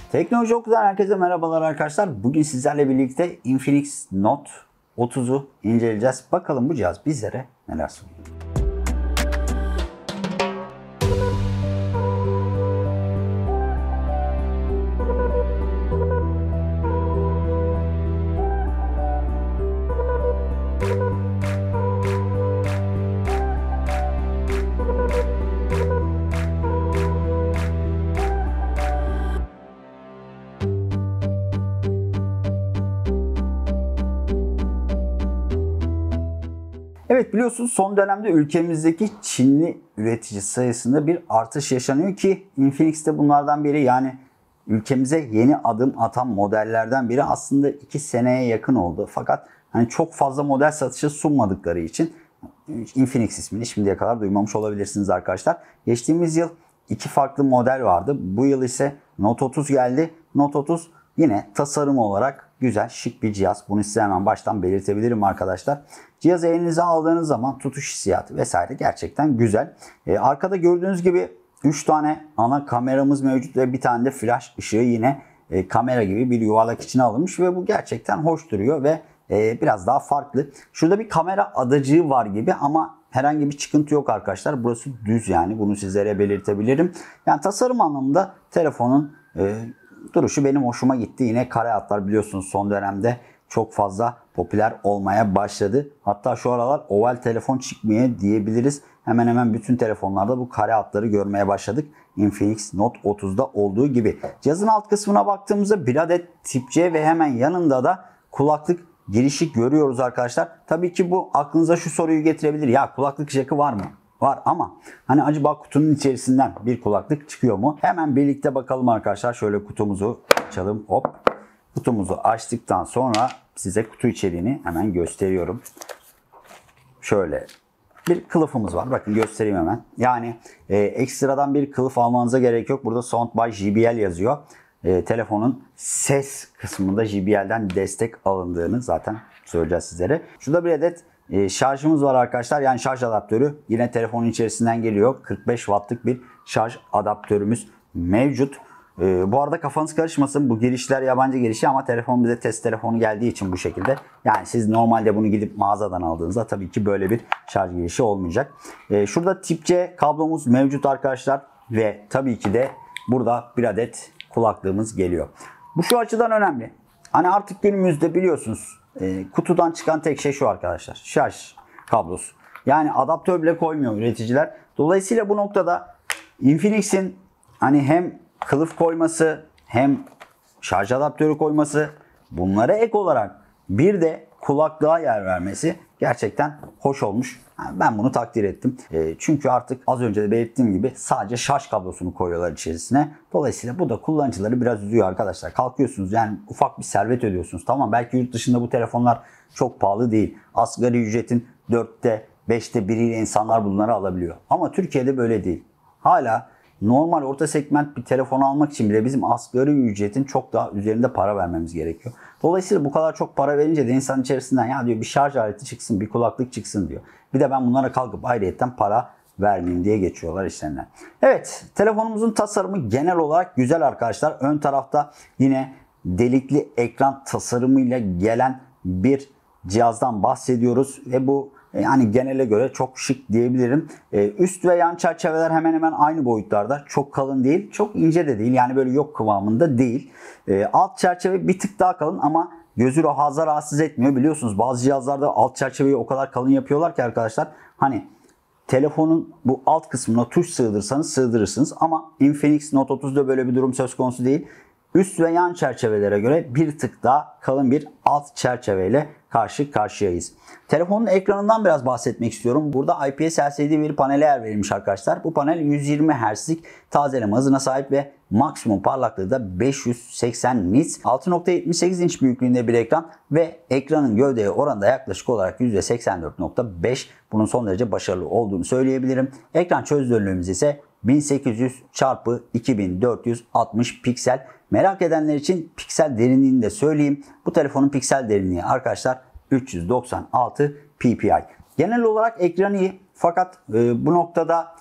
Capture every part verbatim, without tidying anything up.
Teknoloji Oku'dan herkese merhabalar arkadaşlar. Bugün sizlerle birlikte Infinix Note otuzu inceleyeceğiz. Bakalım bu cihaz bizlere neler sunuyor. Evet, biliyorsunuz son dönemde ülkemizdeki Çinli üretici sayısında bir artış yaşanıyor ki Infinix de bunlardan biri. Yani ülkemize yeni adım atan modellerden biri. Aslında iki seneye yakın oldu. Fakat hani çok fazla model satışı sunmadıkları için Infinix ismini şimdiye kadar duymamış olabilirsiniz arkadaşlar. Geçtiğimiz yıl iki farklı model vardı. Bu yıl ise Note otuz geldi. Note otuz yine tasarım olarak güzel, şık bir cihaz. Bunu size hemen baştan belirtebilirim arkadaşlar. Cihazı elinize aldığınız zaman tutuş hissiyatı vesaire gerçekten güzel. Ee, arkada gördüğünüz gibi üç tane ana kameramız mevcut ve bir tane de flash ışığı yine e, kamera gibi bir yuvarlak içine alınmış ve bu gerçekten hoş duruyor ve e, biraz daha farklı. Şurada bir kamera adacığı var gibi ama herhangi bir çıkıntı yok arkadaşlar. Burası düz, yani bunu sizlere belirtebilirim. Yani tasarım anlamında telefonun e, duruşu benim hoşuma gitti. Yine kare hatlar biliyorsunuz son dönemde çok fazla popüler olmaya başladı. Hatta şu aralar oval telefon çıkmıyor diyebiliriz. Hemen hemen bütün telefonlarda bu kare hatları görmeye başladık. Infinix Note otuzda olduğu gibi. Cihazın alt kısmına baktığımızda bir adet tip C ve hemen yanında da kulaklık girişi görüyoruz arkadaşlar. Tabii ki bu aklınıza şu soruyu getirebilir. Ya kulaklık jackı var mı? Var ama hani acaba kutunun içerisinden bir kulaklık çıkıyor mu? Hemen birlikte bakalım arkadaşlar. Şöyle kutumuzu açalım. Hop. Kutumuzu açtıktan sonra size kutu içeriğini hemen gösteriyorum. Şöyle bir kılıfımız var. Bakın göstereyim hemen. Yani e, ekstradan bir kılıf almanıza gerek yok. Burada Sound by J B L yazıyor. E, telefonun ses kısmında J B L'den destek alındığını zaten söyleyeceğiz sizlere. Şurada bir adet e, şarjımız var arkadaşlar. Yani şarj adaptörü yine telefonun içerisinden geliyor. kırk beş wattlık bir şarj adaptörümüz mevcut. Ee, bu arada kafanız karışmasın, bu girişler yabancı girişi ama telefon bize test telefonu geldiği için bu şekilde. Yani siz normalde bunu gidip mağazadan aldığınızda tabii ki böyle bir şarj girişi olmayacak. Ee, şurada tip C kablomuz mevcut arkadaşlar ve tabii ki de burada bir adet kulaklığımız geliyor. Bu şu açıdan önemli. Hani artık günümüzde biliyorsunuz e, kutudan çıkan tek şey şu arkadaşlar: şarj kablosu. Yani adaptör bile koymuyor üreticiler. Dolayısıyla bu noktada Infinix'in hani hem kılıf koyması hem şarj adaptörü koyması, bunlara ek olarak bir de kulaklığa yer vermesi gerçekten hoş olmuş. Yani ben bunu takdir ettim. E, çünkü artık az önce de belirttiğim gibi sadece şarj kablosunu koyuyorlar içerisine. Dolayısıyla bu da kullanıcıları biraz üzüyor arkadaşlar. Kalkıyorsunuz, yani ufak bir servet ödüyorsunuz. Tamam, belki yurt dışında bu telefonlar çok pahalı değil. Asgari ücretin dörtte beşte biriyle insanlar bunları alabiliyor. Ama Türkiye'de böyle değil. Hala normal orta segment bir telefon almak için bile bizim asgari ücretin çok daha üzerinde para vermemiz gerekiyor. Dolayısıyla bu kadar çok para verince de insan içerisinden ya diyor bir şarj aleti çıksın, bir kulaklık çıksın diyor. Bir de ben bunlara kalkıp ayrıyetten para vermeyeyim diye geçiyorlar işlerinden. Evet, telefonumuzun tasarımı genel olarak güzel arkadaşlar. Ön tarafta yine delikli ekran tasarımıyla gelen bir cihazdan bahsediyoruz ve bu yani genele göre çok şık diyebilirim. Üst ve yan çerçeveler hemen hemen aynı boyutlarda. Çok kalın değil, çok ince de değil. Yani böyle yok kıvamında değil. Alt çerçeve bir tık daha kalın ama gözü fazla rahatsız etmiyor. Biliyorsunuz bazı cihazlarda alt çerçeveyi o kadar kalın yapıyorlar ki arkadaşlar. Hani telefonun bu alt kısmına tuş sığdırsanız sığdırırsınız. Ama Infinix Note otuzda böyle bir durum söz konusu değil. Üst ve yan çerçevelere göre bir tık daha kalın bir alt çerçeveyle karşı karşıyayız. Telefonun ekranından biraz bahsetmek istiyorum. Burada I P S L C D bir panele yer verilmiş arkadaşlar. Bu panel yüz yirmi hertzlik tazeleme hızına sahip ve maksimum parlaklığı da beş yüz seksen nits. altı nokta yetmiş sekiz inç büyüklüğünde bir ekran ve ekranın gövdeye oranında yaklaşık olarak yüzde seksen dört nokta beş. Bunun son derece başarılı olduğunu söyleyebilirim. Ekran çözünürlüğümüz ise bin sekiz yüz çarpı iki bin dört yüz altmış piksel. Merak edenler için piksel derinliğini de söyleyeyim. Bu telefonun piksel derinliği arkadaşlar üç yüz doksan altı P P I. Genel olarak ekran iyi fakat e, bu noktada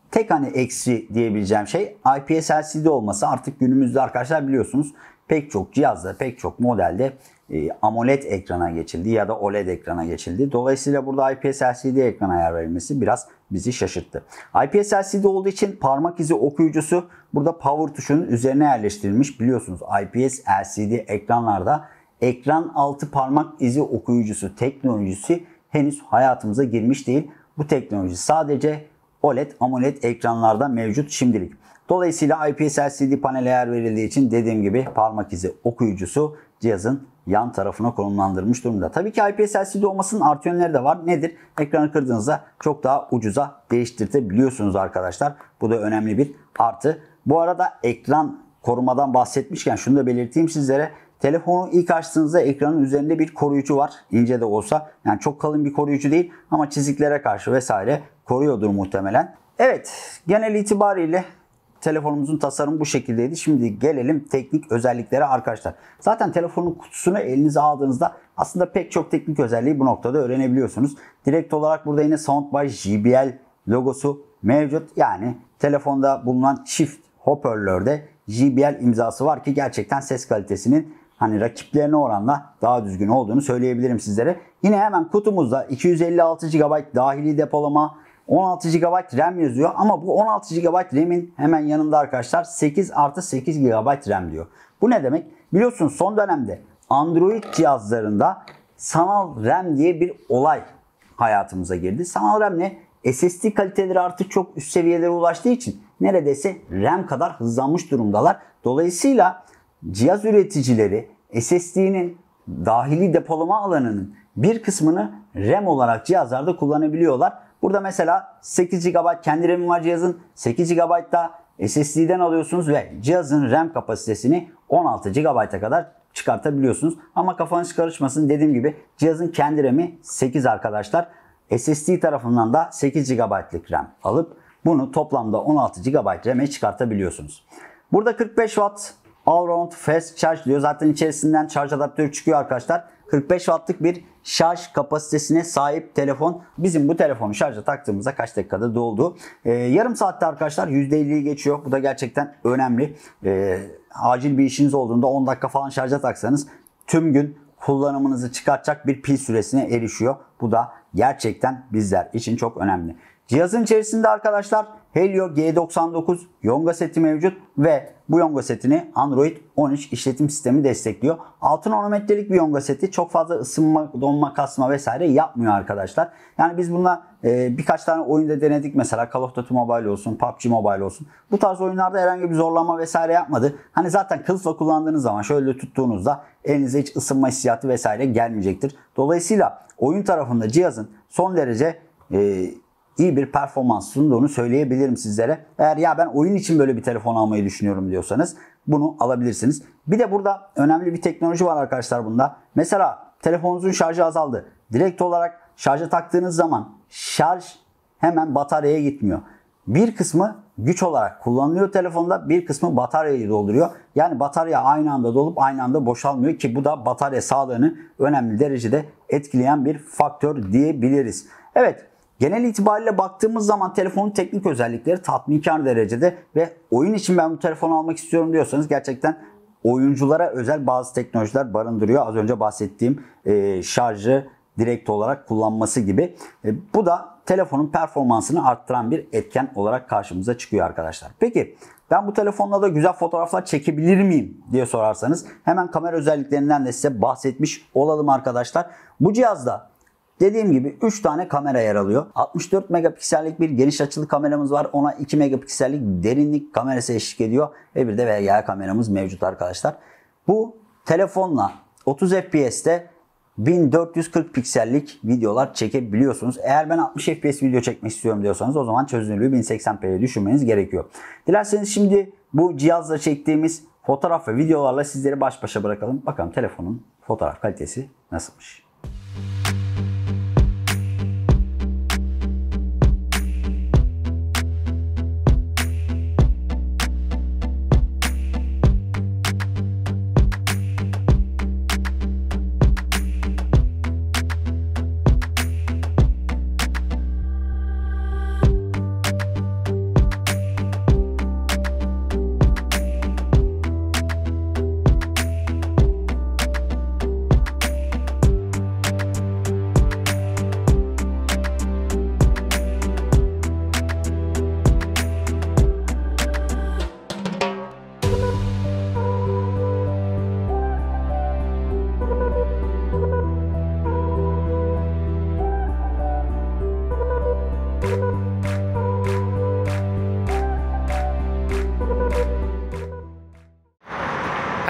tek hani eksi diyebileceğim şey I P S L C D olması. Artık günümüzde arkadaşlar biliyorsunuz pek çok cihazda, pek çok modelde e, AMOLED ekrana geçildi ya da O L E D ekrana geçildi. Dolayısıyla burada I P S L C D ekrana ayar verilmesi biraz bizi şaşırttı. I P S L C D olduğu için parmak izi okuyucusu burada power tuşunun üzerine yerleştirilmiş. Biliyorsunuz I P S L C D ekranlarda ekran altı parmak izi okuyucusu teknolojisi henüz hayatımıza girmiş değil. Bu teknoloji sadece O L E D, AMOLED ekranlarda mevcut şimdilik. Dolayısıyla I P S L C D panele yer verildiği için dediğim gibi parmak izi okuyucusu cihazın yan tarafına konumlandırılmış durumda. Tabii ki I P S L C D olmasının artı yönleri de var. Nedir? Ekranı kırdığınızda çok daha ucuza değiştirtebiliyorsunuz arkadaşlar. Bu da önemli bir artı. Bu arada ekran korumadan bahsetmişken şunu da belirteyim sizlere. Telefonu ilk açtığınızda ekranın üzerinde bir koruyucu var. İnce de olsa. Yani çok kalın bir koruyucu değil ama çiziklere karşı vesaire koruyordur muhtemelen. Evet, genel itibariyle telefonumuzun tasarımı bu şekildeydi. Şimdi gelelim teknik özelliklere arkadaşlar. Zaten telefonun kutusunu elinize aldığınızda aslında pek çok teknik özelliği bu noktada öğrenebiliyorsunuz. Direkt olarak burada yine Soundby J B L logosu mevcut. Yani telefonda bulunan çift hoparlörde J B L imzası var ki gerçekten ses kalitesinin hani rakiplerine oranla daha düzgün olduğunu söyleyebilirim sizlere. Yine hemen kutumuzda iki yüz elli altı gigabayt dahili depolama, on altı gigabayt RAM yazıyor ama bu on altı gigabayt RAM'in hemen yanında arkadaşlar sekiz artı sekiz gigabayt RAM diyor. Bu ne demek? Biliyorsunuz son dönemde Android cihazlarında sanal RAM diye bir olay hayatımıza girdi. Sanal RAM ne? S S D kaliteleri artık çok üst seviyelere ulaştığı için neredeyse RAM kadar hızlanmış durumdalar. Dolayısıyla cihaz üreticileri S S D'nin dahili depolama alanının bir kısmını RAM olarak cihazlarda kullanabiliyorlar. Burada mesela sekiz gigabayt kendi RAM'i var cihazın. sekiz gigabayt da S S D'den alıyorsunuz ve cihazın RAM kapasitesini on altı gigabayta kadar çıkartabiliyorsunuz. Ama kafanız karışmasın, dediğim gibi cihazın kendi RAM'i sekiz arkadaşlar. S S D tarafından da sekiz gigabaytlık RAM alıp bunu toplamda on altı gigabayt RAM'e çıkartabiliyorsunuz. Burada kırk beş watt All Round Fast Charge diyor. Zaten içerisinden şarj adaptörü çıkıyor arkadaşlar. kırk beş wattlık bir şarj kapasitesine sahip telefon. Bizim bu telefonu şarja taktığımızda kaç dakikada doldu? Ee, yarım saatte arkadaşlar yüzde elliyi geçiyor. Bu da gerçekten önemli. Ee, acil bir işiniz olduğunda on dakika falan şarja taksanız tüm gün kullanımınızı çıkartacak bir pil süresine erişiyor. Bu da gerçekten bizler için çok önemli. Cihazın içerisinde arkadaşlar Helio G doksan dokuz Yonga seti mevcut ve bu Yonga setini Android on üç işletim sistemi destekliyor. altı nanometrelik bir Yonga seti, çok fazla ısınma, donma, kasma vesaire yapmıyor arkadaşlar. Yani biz bununla e, birkaç tane oyunda denedik, mesela Call of Duty Mobile olsun, P U B G Mobile olsun. Bu tarz oyunlarda herhangi bir zorlama vesaire yapmadı. Hani zaten kılıfla kullandığınız zaman şöyle tuttuğunuzda elinize hiç ısınma hissiyatı vesaire gelmeyecektir. Dolayısıyla oyun tarafında cihazın son derece e, iyi bir performans sunduğunu söyleyebilirim sizlere. Eğer ya ben oyun için böyle bir telefon almayı düşünüyorum diyorsanız bunu alabilirsiniz. Bir de burada önemli bir teknoloji var arkadaşlar bunda. Mesela telefonunuzun şarjı azaldı. Direkt olarak şarja taktığınız zaman şarj hemen bataryaya gitmiyor. Bir kısmı güç olarak kullanılıyor telefonda, bir kısmı bataryayı dolduruyor. Yani batarya aynı anda dolup aynı anda boşalmıyor ki bu da batarya sağlığını önemli derecede etkileyen bir faktör diyebiliriz. Evet. Genel itibariyle baktığımız zaman telefonun teknik özellikleri tatminkar derecede ve oyun için ben bu telefonu almak istiyorum diyorsanız gerçekten oyunculara özel bazı teknolojiler barındırıyor. Az önce bahsettiğim e, şarjı direkt olarak kullanması gibi. E, bu da telefonun performansını arttıran bir etken olarak karşımıza çıkıyor arkadaşlar. Peki ben bu telefonla da güzel fotoğraflar çekebilir miyim diye sorarsanız hemen kamera özelliklerinden de size bahsetmiş olalım arkadaşlar. Bu cihazda dediğim gibi üç tane kamera yer alıyor. altmış dört megapiksellik bir geniş açılı kameramız var. Ona iki megapiksellik derinlik kamerası eşlik ediyor. Ve bir de V G A kameramız mevcut arkadaşlar. Bu telefonla otuz F P S'te bin dört yüz kırk piksellik videolar çekebiliyorsunuz. Eğer ben altmış F P S video çekmek istiyorum diyorsanız o zaman çözünürlüğü bin seksen p'ye düşürmeniz gerekiyor. Dilerseniz şimdi bu cihazla çektiğimiz fotoğraf ve videolarla sizleri baş başa bırakalım. Bakalım telefonun fotoğraf kalitesi nasılmış.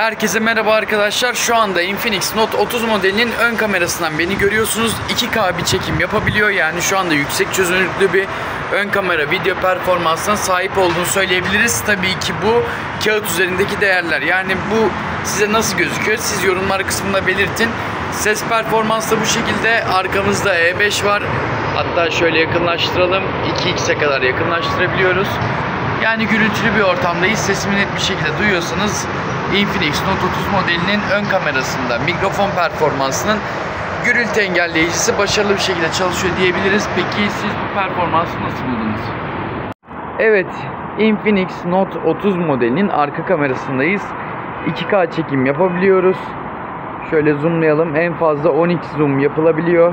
Herkese merhaba arkadaşlar. Şu anda Infinix Note otuz modelinin ön kamerasından beni görüyorsunuz. iki K bir çekim yapabiliyor. Yani şu anda yüksek çözünürlüklü bir ön kamera video performansına sahip olduğunu söyleyebiliriz. Tabii ki bu kağıt üzerindeki değerler. Yani bu size nasıl gözüküyor? Siz yorumlar kısmında belirtin. Ses performansı da bu şekilde. Arkamızda E beş var. Hatta şöyle yakınlaştıralım. iki x'e kadar yakınlaştırabiliyoruz. Yani gürültülü bir ortamdayız. Sesimi net bir şekilde duyuyorsanız Infinix Note otuz modelinin ön kamerasında mikrofon performansının gürültü engelleyicisi başarılı bir şekilde çalışıyor diyebiliriz. Peki siz bu performansı nasıl buldunuz? Evet, Infinix Note otuz modelinin arka kamerasındayız. iki K çekim yapabiliyoruz. Şöyle zoomlayalım. En fazla on x zoom yapılabiliyor.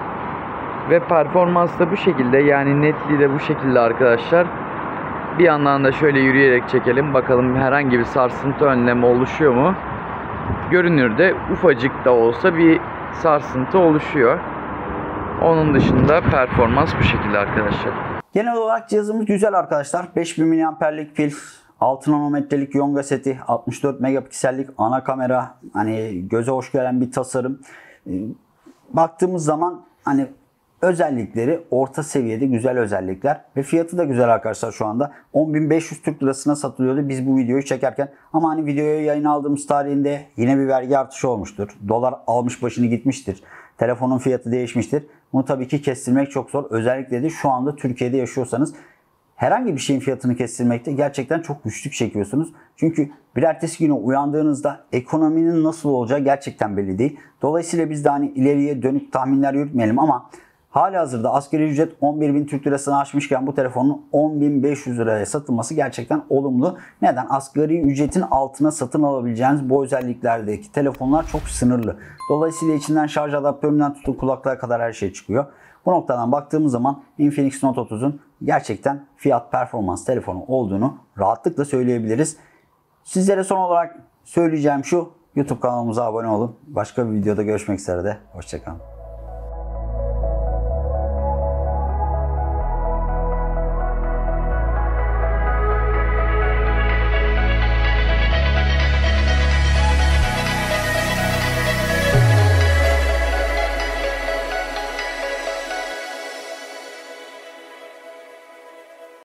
Ve performans da bu şekilde, yani netliği de bu şekilde arkadaşlar. Bir yandan da şöyle yürüyerek çekelim. Bakalım herhangi bir sarsıntı önlemi oluşuyor mu? Görünürde ufacık da olsa bir sarsıntı oluşuyor. Onun dışında performans bu şekilde arkadaşlar. Genel olarak cihazımız güzel arkadaşlar. beş bin miliamperlik pil, altı nanometrelik Yonga seti, altmış dört megapiksellik ana kamera. Hani göze hoş gelen bir tasarım. Baktığımız zaman hani özellikleri orta seviyede güzel özellikler ve fiyatı da güzel arkadaşlar. Şu anda on bin beş yüz Türk lirasına satılıyordu biz bu videoyu çekerken, ama hani videoya yayın aldığımız tarihinde yine bir vergi artışı olmuştur. Dolar almış başını gitmiştir. Telefonun fiyatı değişmiştir. Bunu tabii ki kestirmek çok zor. Özellikle de şu anda Türkiye'de yaşıyorsanız herhangi bir şeyin fiyatını kestirmekte gerçekten çok güçlük çekiyorsunuz. Çünkü bir ertesi güne uyandığınızda ekonominin nasıl olacağı gerçekten belli değil. Dolayısıyla biz de hani ileriye dönük tahminler yürütmeyelim, ama halihazırda asgari ücret on bir bin Türk lirasını aşmışken bu telefonun on bin beş yüz liraya satılması gerçekten olumlu. Neden? Asgari ücretin altına satın alabileceğiniz bu özelliklerdeki telefonlar çok sınırlı. Dolayısıyla içinden şarj adaptöründen tutun kulaklığa kadar her şey çıkıyor. Bu noktadan baktığımız zaman Infinix Note otuzun gerçekten fiyat performans telefonu olduğunu rahatlıkla söyleyebiliriz. Sizlere son olarak söyleyeceğim şu: YouTube kanalımıza abone olun. Başka bir videoda görüşmek üzere de. Hoşçakalın.